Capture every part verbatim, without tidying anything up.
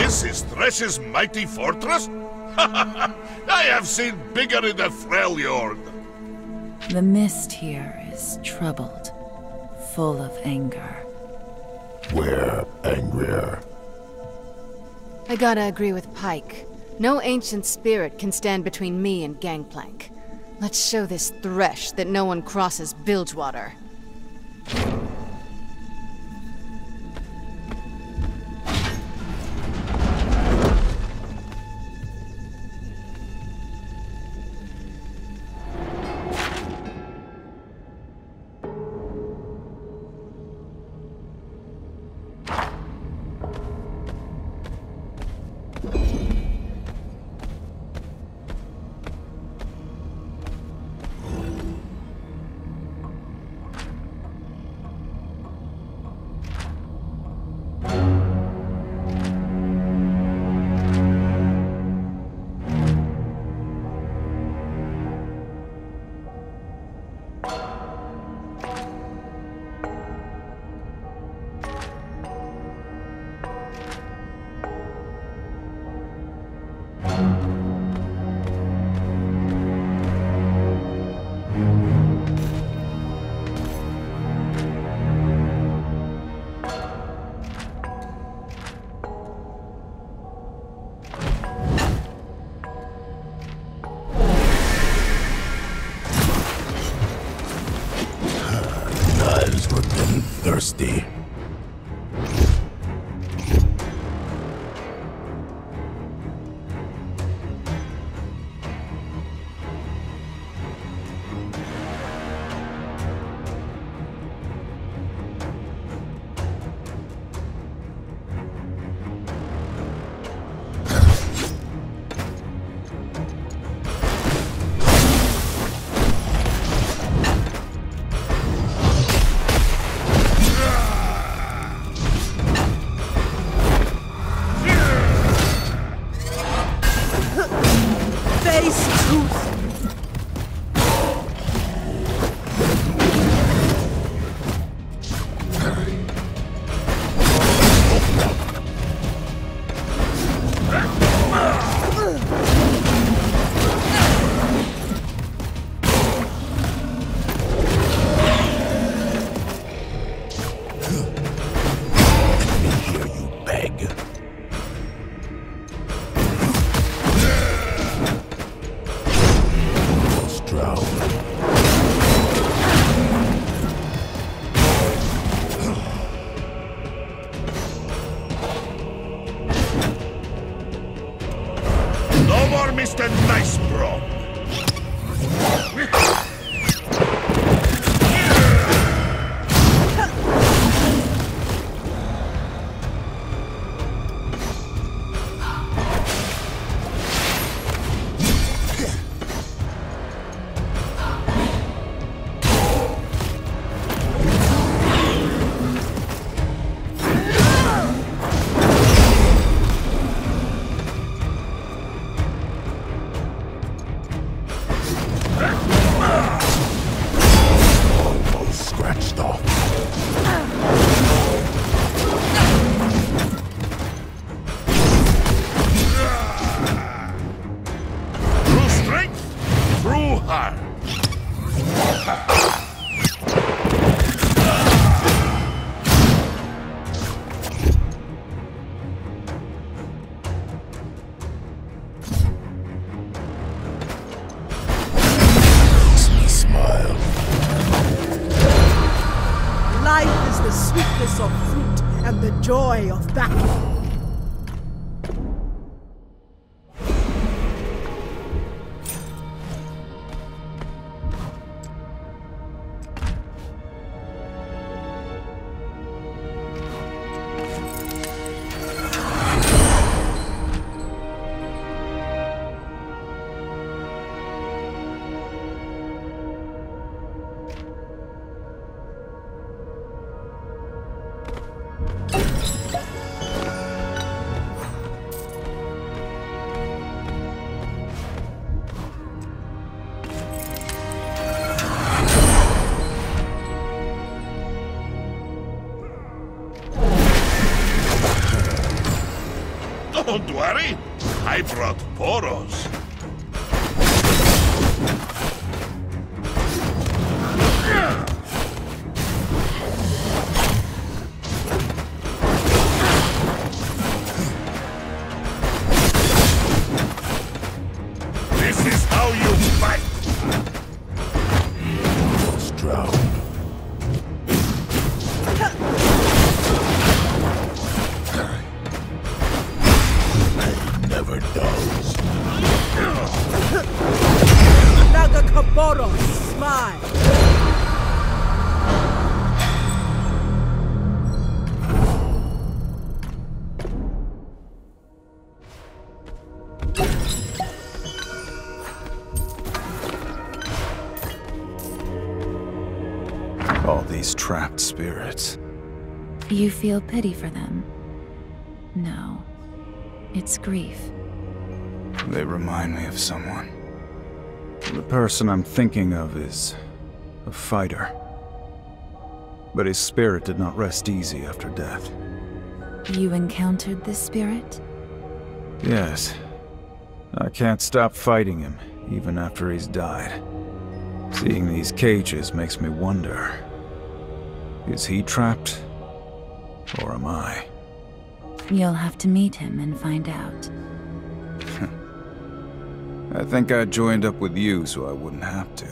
This is Thresh's mighty fortress? I have seen bigger in the Freljord. The mist here is troubled, full of anger. We're angrier. I gotta agree with Pyke. No ancient spirit can stand between me and Gangplank. Let's show this Thresh that no one crosses Bilgewater. Thirsty. Mister Nice Braum. Of fruit and the joy of battle. Don't worry, I brought Poros. This is how you fight! Almost drowned. Never does. Nagakaboros, smile. All these trapped spirits. You feel pity for them? No. It's grief. They remind me of someone. The person I'm thinking of is a fighter. But his spirit did not rest easy after death. You encountered this spirit? Yes. I can't stop fighting him, even after he's died. Seeing these cages makes me wonder. Is he trapped? Or am I? You'll have to meet him and find out. I think I joined up with you so I wouldn't have to.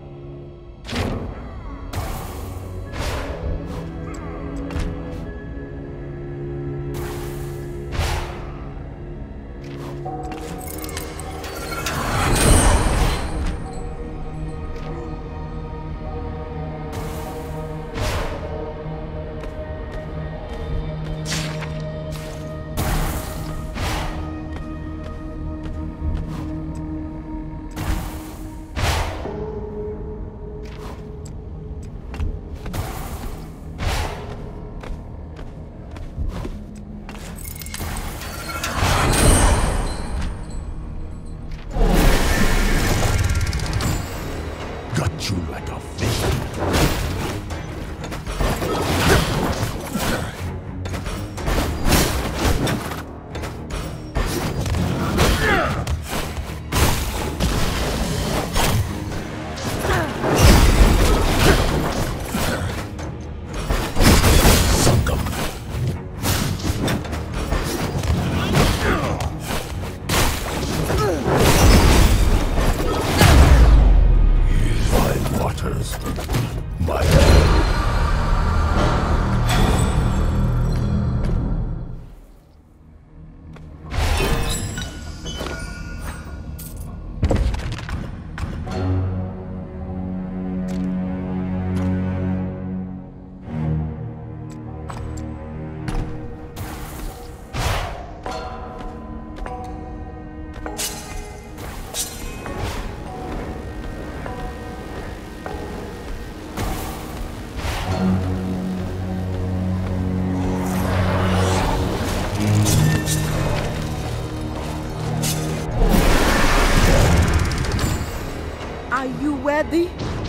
Got you like a fish. Sunk 'em. My waters. My Are you ready?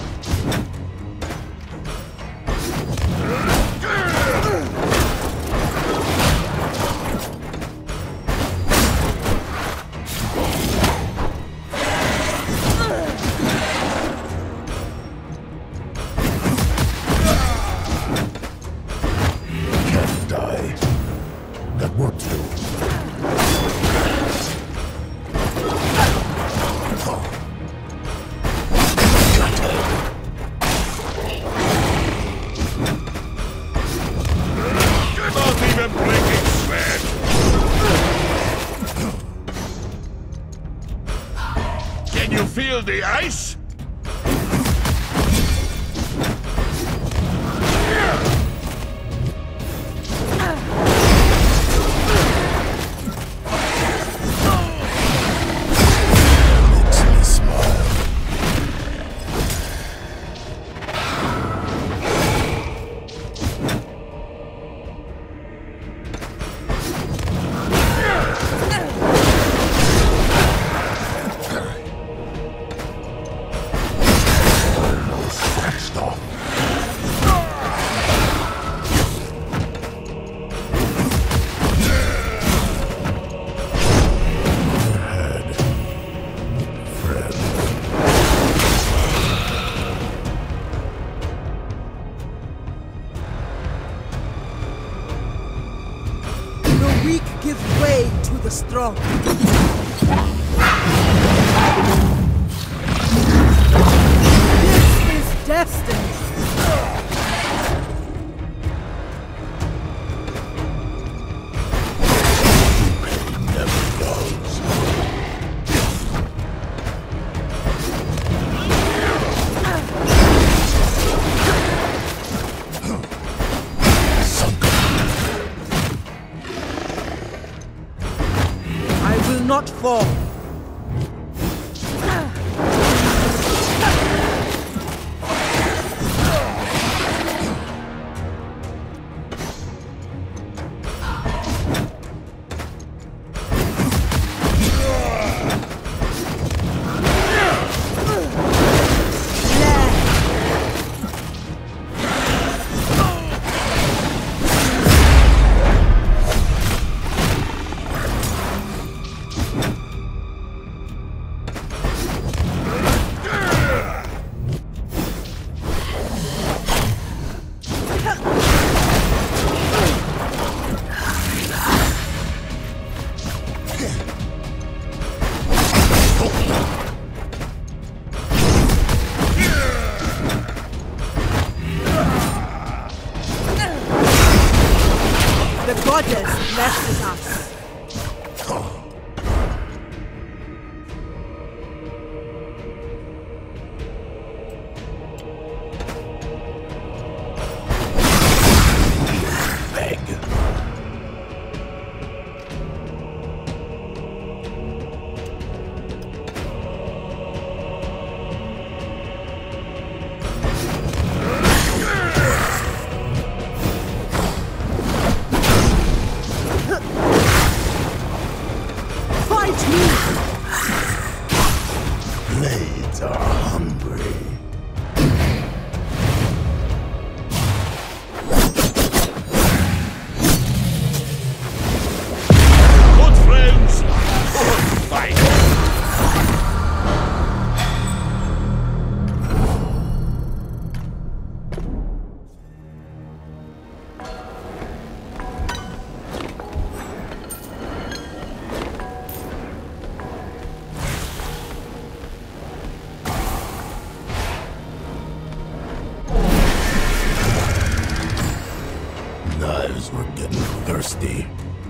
can't die. Got work to do. Not even breaking sweat! Can you feel the ice? Makes me smile. weak give way to the strong. This is destiny. Not fall. Goddess blesses us. We're getting thirsty.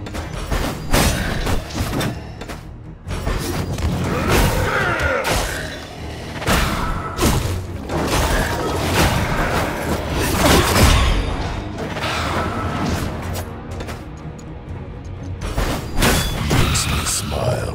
Makes me smile.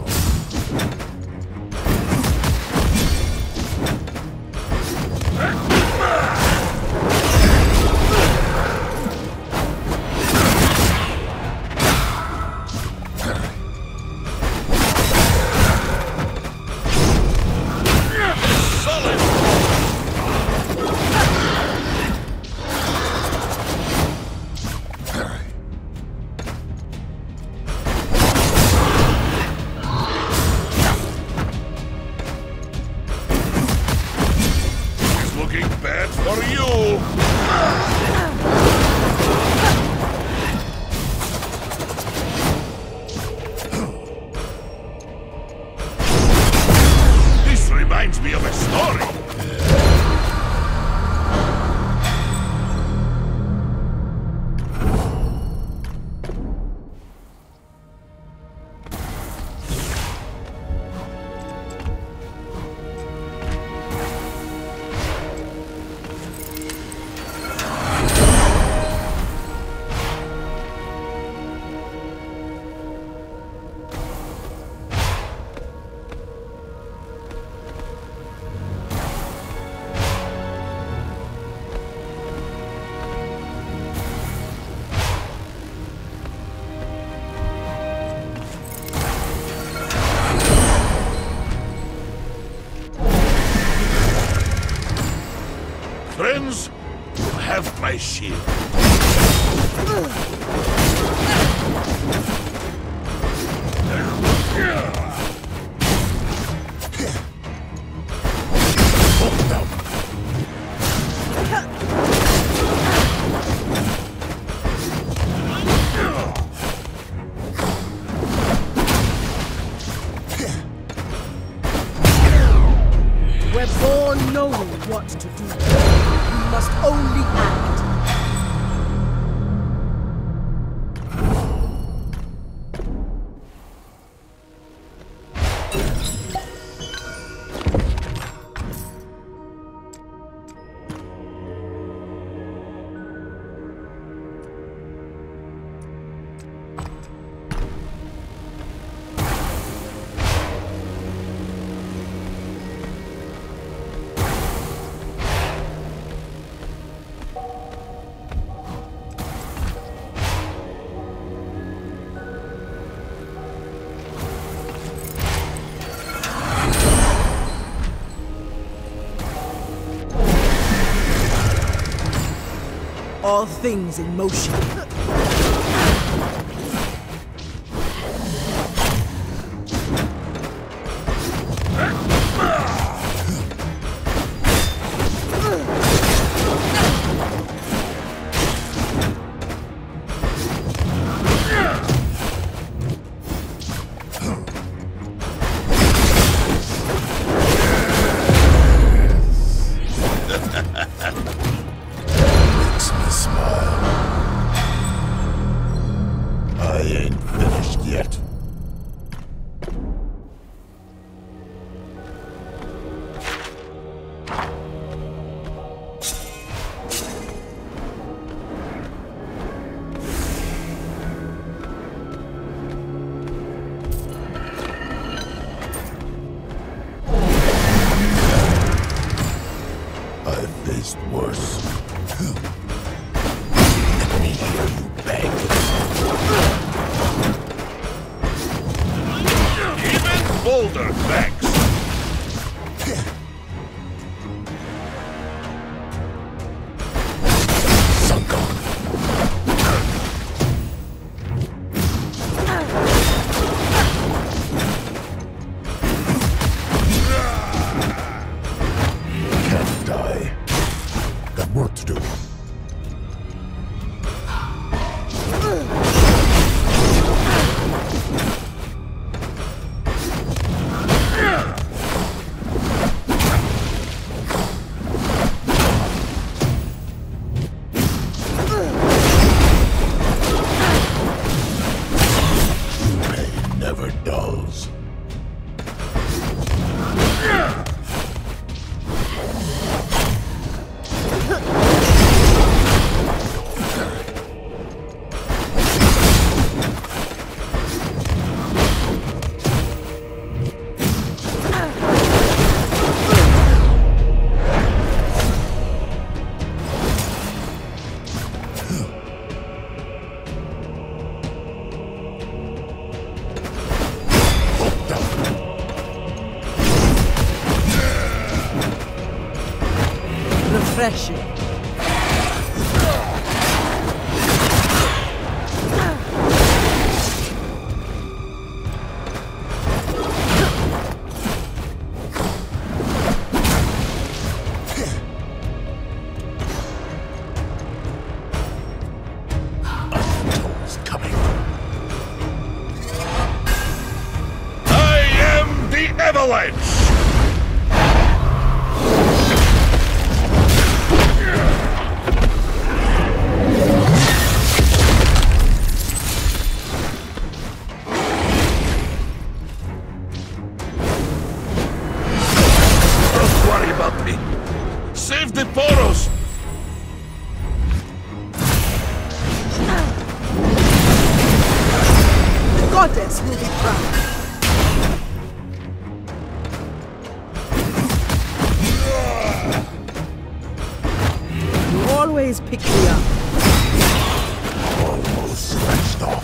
Bad for you! This reminds me of a story. Friends, you have my shield. all things in motion. Worse. Let me hear you beg. Even bolder thanks. Work to do. Pain never dulls. Refreshing. Undertow's coming. I am the Avalanche! Save the Poros! The goddess will be proud. You always pick me up. Almost scratched off.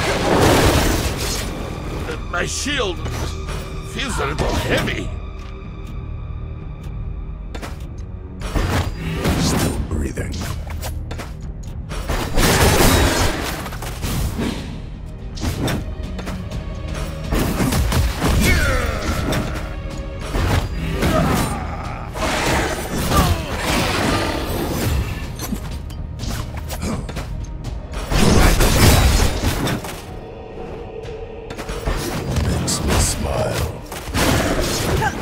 Uh, my shield feels a little heavy. Still breathing. Makes me smile.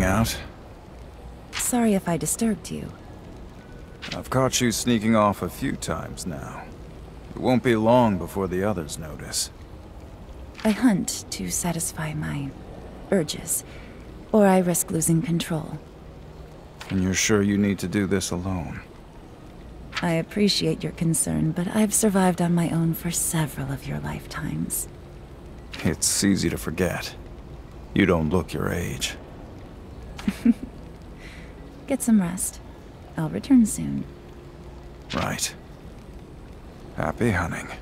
hang out? Sorry if I disturbed you. I've caught you sneaking off a few times now. It won't be long before the others notice. I hunt to satisfy my urges, or I risk losing control. And you're sure you need to do this alone? I appreciate your concern, but I've survived on my own for several of your lifetimes. It's easy to forget. You don't look your age. Get some rest. I'll return soon. Right. Happy hunting.